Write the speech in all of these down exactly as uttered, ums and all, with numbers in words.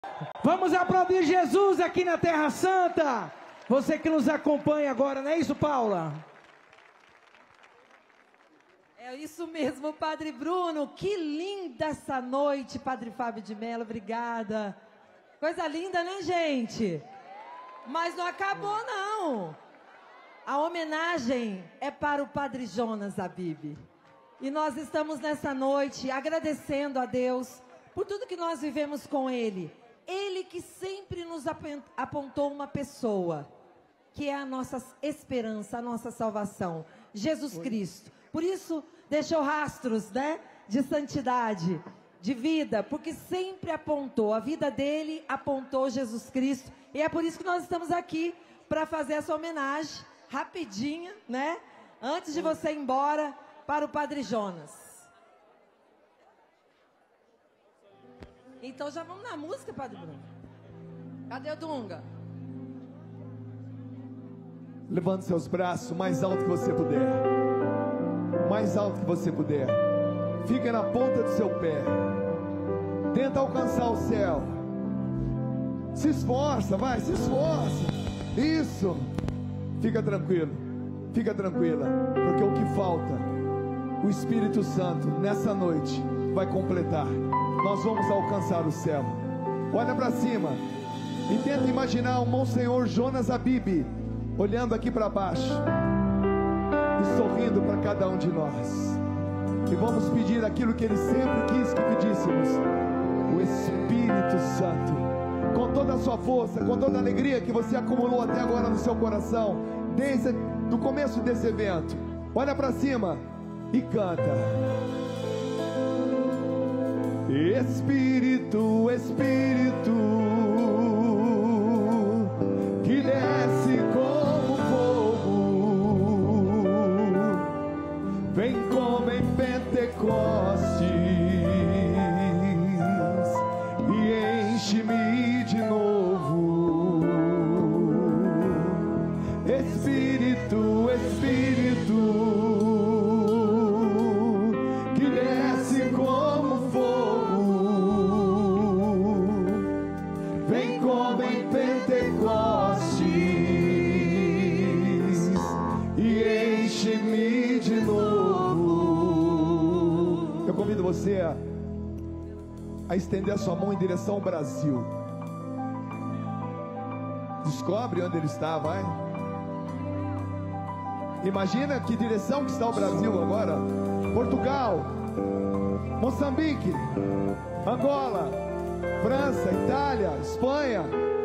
Vamos aplaudir Jesus aqui na Terra Santa. Você que nos acompanha agora, não é isso, Paula? É isso mesmo, Padre Bruno. Que linda essa noite, Padre Fábio de Mello. Obrigada. Coisa linda, né, gente? Mas não acabou, não. A homenagem é para o Padre Jonas Habib. E nós estamos nessa noite agradecendo a Deus por tudo que nós vivemos com Ele. Ele que sempre nos apontou uma pessoa, que é a nossa esperança, a nossa salvação, Jesus Cristo. Por isso, deixou rastros, né, de santidade, de vida, porque sempre apontou, a vida dele apontou Jesus Cristo. E é por isso que nós estamos aqui, para fazer essa homenagem, rapidinha, né, antes de você ir embora, para o Padre Jonas. Então já vamos na música, Padre Bruno. Cadê o Dunga? Levante seus braços o mais alto que você puder. O mais alto que você puder. Fica na ponta do seu pé. Tenta alcançar o céu. Se esforça, vai, se esforça. Isso. Fica tranquilo. Fica tranquila. Porque o que falta, o Espírito Santo, nessa noite, vai completar. Nós vamos alcançar o céu. Olha para cima e tenta imaginar o Monsenhor Jonas Habib olhando aqui para baixo e sorrindo para cada um de nós. E vamos pedir aquilo que ele sempre quis que pedíssemos: o Espírito Santo, com toda a sua força, com toda a alegria que você acumulou até agora no seu coração, desde o começo desse evento. Olha para cima e canta: Espírito, Espírito, que desce como fogo, vem como em Pentecostes e enche-me de novo. Espírito, Espírito, que desce como fogo, Pentecostes e enche-me de novo. Eu convido você a, a estender a sua mão em direção ao Brasil. Descobre onde ele está, vai. Imagina que direção que está o Brasil agora. Portugal, Moçambique, Angola, França, Itália, Espanha.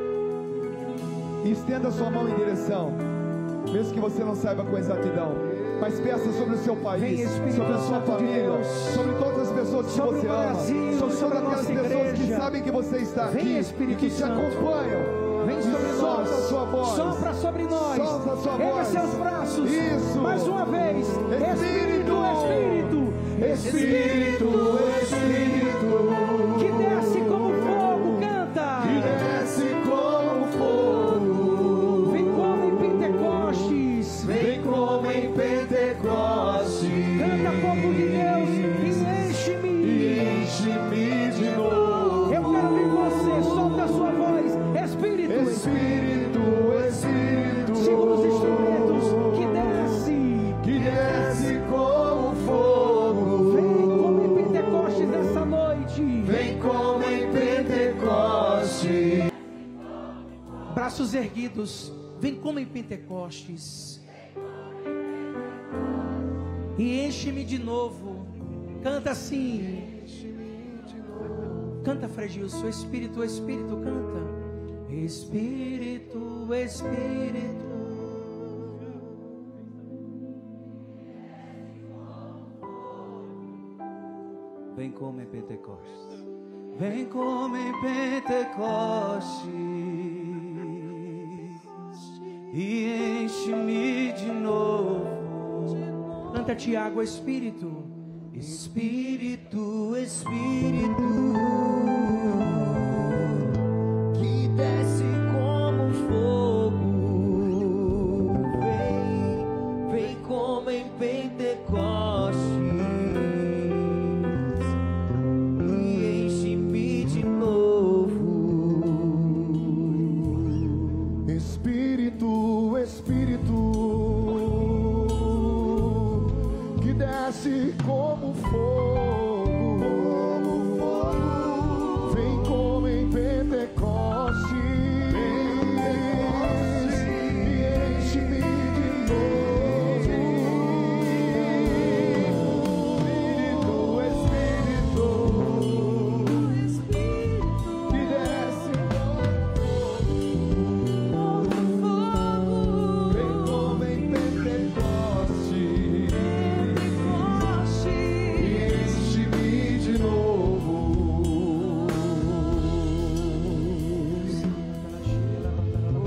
E estenda sua mão em direção, mesmo que você não saiba com exatidão, mas peça sobre o seu país, sobre a sua família, sobre todas as pessoas que você ama, sobre todas aquelas pessoas que sabem que você está aqui e que te acompanham. Vem sobre nós, solta a sua voz, sopra sobre nós, solta a sua erga voz. seus braços, isso, mais uma vez, Espírito, Espírito, Espírito, Espírito, que desce como fogo, canta, que desce como fogo, vem como em Pentecostes, vem como em Pentecostes, canta fogo de Deus, e enche-me, e enche-me de novo. Eu quero ver você, solta a sua voz, Espírito, Espírito, Espírito, segundo os instrumentos, que desce, que desce como fogo, vem como em Pentecostes essa noite, vem como em Pentecostes. Braços erguidos, vem como em Pentecostes, e enche-me de novo. Canta assim, canta, Frei Gilson, Espírito, Espírito, canta. Espírito, Espírito, vem como em Pentecostes, vem como em Pentecostes e enche-me de novo. Canta, Tiago, Espírito, Espírito, Espírito, que desce como fogo, vem, vem como em Pentecostes e enche-me de novo.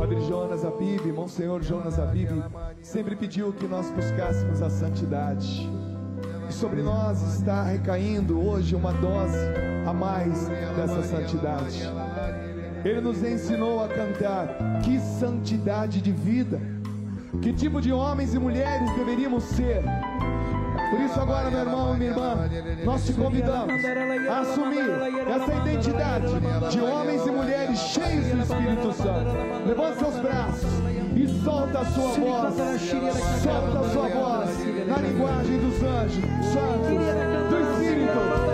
Padre Jonas Abib, Monsenhor Jonas Abib, sempre pediu que nós buscássemos a santidade. E sobre nós está recaindo hoje uma dose a mais dessa santidade. Ele nos ensinou a cantar: que santidade de vida, que tipo de homens e mulheres deveríamos ser. Por isso agora, meu irmão e minha irmã, nós te convidamos a assumir essa identidade de homens e mulheres cheios do Espírito Santo. Levante seus braços e solta a sua voz, solta a sua voz na linguagem dos anjos, santos, do Espírito.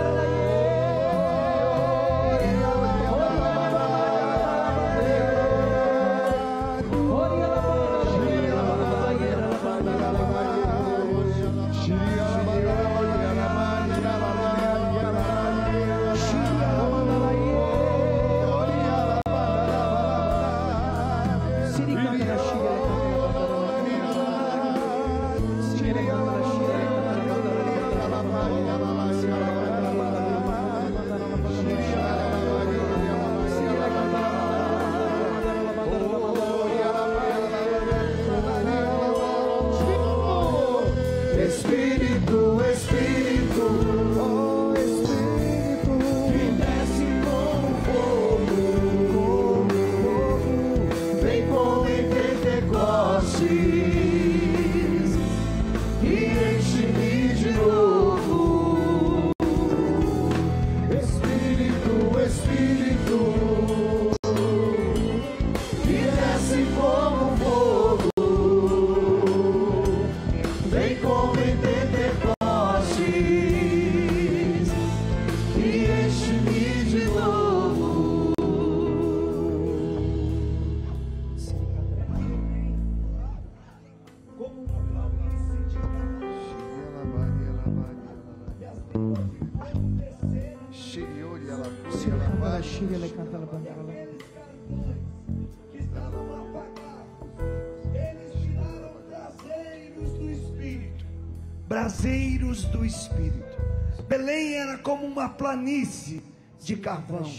Braseiros do Espírito. Belém era como uma planície de carvões,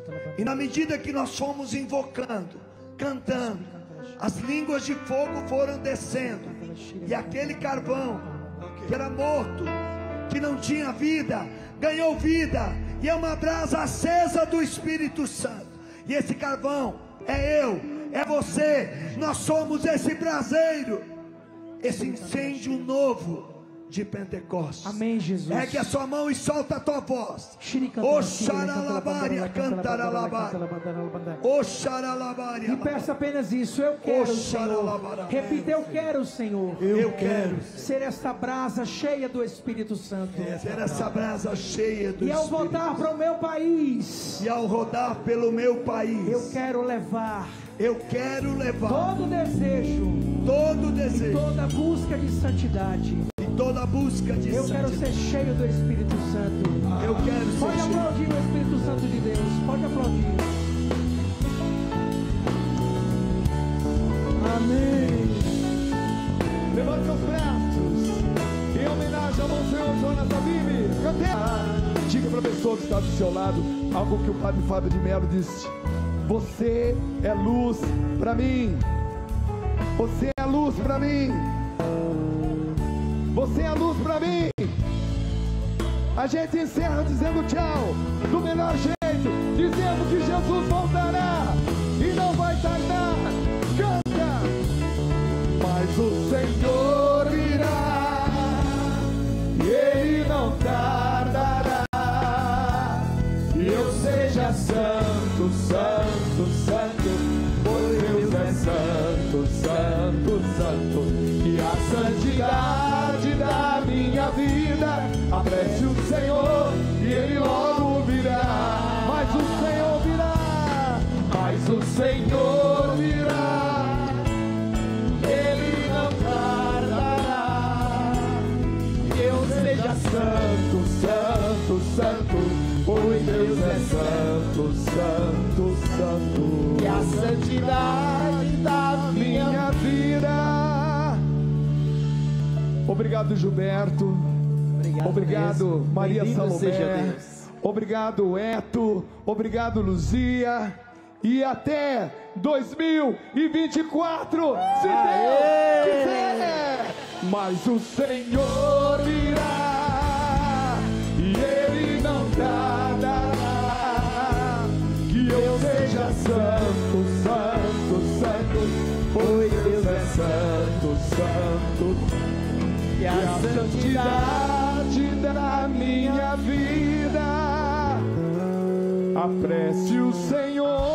e na medida que nós fomos invocando, cantando, as línguas de fogo foram descendo, e aquele carvão que era morto, que não tinha vida, ganhou vida, e é uma brasa acesa do Espírito Santo. E esse carvão é eu, é você, nós somos esse braseiro, esse incêndio novo de Pentecostes. Amém, Jesus. Ergue a sua mão e solta a tua voz. Oxaralabaria, cantaralabaria. Oxaralabaria. E peça apenas isso: eu quero, Senhor. Repita: eu quero, Senhor. Eu quero ser esta brasa cheia do Espírito Santo. Ser essa brasa cheia do Espírito. E ao voltar para o meu país, e ao rodar pelo meu país, eu quero levar. Eu quero levar todo desejo, todo desejo, toda busca de santidade, e toda busca de eu santidade. quero ser cheio do Espírito Santo. Eu quero ser Pode cheio. aplaudir o Espírito Santo de Deus. Pode aplaudir. Amém. Levante seus braços em homenagem ao Monsenhor Jonas Abib. Cante. Diga para a pessoa que está do seu lado algo que o Padre Fábio de Mello disse: você é luz para mim. Você é a luz para mim. Você é a luz para mim. A gente encerra dizendo tchau do melhor jeito, dizendo que Jesus voltará e não vai tardar. Canta. Mas o Senhor virá e Ele não tardará. E eu seja santo, santo, santo, pois Deus é santo, santo, santo. E a santidade da minha vida apresse o Senhor e Ele logo virá. Mas o Senhor virá, mas o Senhor virá, Ele não tardará. Que eu seja santo, santo, santo, pois Deus é santo, santo, santo. E a santidade da minha vida. Obrigado, Gilberto. Obrigado, Obrigado Maria Salomé. Obrigado, Eto. Obrigado, Luzia. e até dois mil e vinte e quatro, se Deus quiser. Mas o Senhor virá e Ele não tardará. Que eu seja santo, santo, santo, pois Deus é santo, santo. E a santidade da minha vida apresse o Senhor.